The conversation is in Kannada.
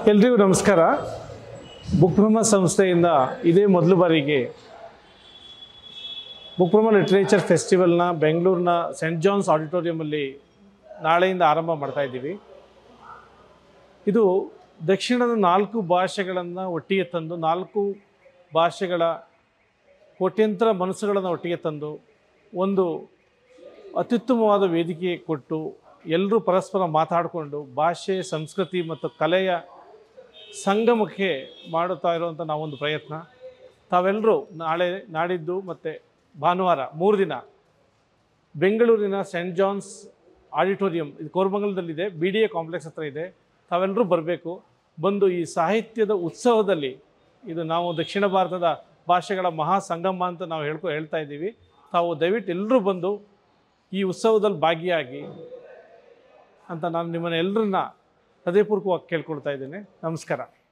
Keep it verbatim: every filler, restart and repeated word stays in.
ಎಲ್ರಿಗೂ ನಮಸ್ಕಾರ. ಬುಕ್ ಬ್ರಹ್ಮ ಸಂಸ್ಥೆಯಿಂದ ಇದೇ ಮೊದಲ ಬಾರಿಗೆ ಬುಕ್ ಬ್ರಹ್ಮ ಲಿಟ್ರೇಚರ್ ಫೆಸ್ಟಿವಲ್ನ ಬೆಂಗಳೂರಿನ ಸೆಂಟ್ ಜಾನ್ಸ್ ಆಡಿಟೋರಿಯಮಲ್ಲಿ ನಾಳೆಯಿಂದ ಆರಂಭ ಮಾಡ್ತಾ ಇದ್ದೀವಿ. ಇದು ದಕ್ಷಿಣದ ನಾಲ್ಕು ಭಾಷೆಗಳನ್ನು ಒಟ್ಟಿಗೆ ತಂದು, ನಾಲ್ಕು ಭಾಷೆಗಳ ಕೋಟ್ಯಂತರ ಮನಸ್ಸುಗಳನ್ನು ಒಟ್ಟಿಗೆ ತಂದು ಒಂದು ಅತ್ಯುತ್ತಮವಾದ ವೇದಿಕೆ ಕೊಟ್ಟು ಎಲ್ಲರೂ ಪರಸ್ಪರ ಮಾತಾಡಿಕೊಂಡು ಭಾಷೆ, ಸಂಸ್ಕೃತಿ ಮತ್ತು ಕಲೆಯ ಸಂಗಮಕ್ಕೆ ಮಾಡುತ್ತಾ ಇರುವಂಥ ನಾವೊಂದು ಪ್ರಯತ್ನ. ತಾವೆಲ್ಲರೂ ನಾಳೆ, ನಾಡಿದ್ದು ಮತ್ತು ಭಾನುವಾರ ಮೂರು ದಿನ ಬೆಂಗಳೂರಿನ ಸೆಂಟ್ ಜಾನ್ಸ್ ಆಡಿಟೋರಿಯಂ, ಇದು ಕೋರಮಂಗಲದಲ್ಲಿದೆ, ಬಿ ಡಿ ಎ ಕಾಂಪ್ಲೆಕ್ಸ್ ಹತ್ರ ಇದೆ. ತಾವೆಲ್ಲರೂ ಬರಬೇಕು. ಬಂದು ಈ ಸಾಹಿತ್ಯದ ಉತ್ಸವದಲ್ಲಿ, ಇದು ನಾವು ದಕ್ಷಿಣ ಭಾರತದ ಭಾಷೆಗಳ ಮಹಾ ಸಂಗಮ ಅಂತ ನಾವು ಹೇಳ್ಕೊ ಹೇಳ್ತಾ ಇದ್ದೀವಿ. ತಾವು ದಯವಿಟ್ಟು ಎಲ್ಲರೂ ಬಂದು ಈ ಉತ್ಸವದಲ್ಲಿ ಭಾಗಿಯಾಗಿ ಅಂತ ನಾನು ನಿಮ್ಮನ್ನು ಎಲ್ಲರನ್ನ ಹೃದಯಪೂರ್ವಕವಾಗಿ ಕೇಳ್ಕೊಳ್ತಾ ಇದ್ದೇನೆ. ನಮಸ್ಕಾರ.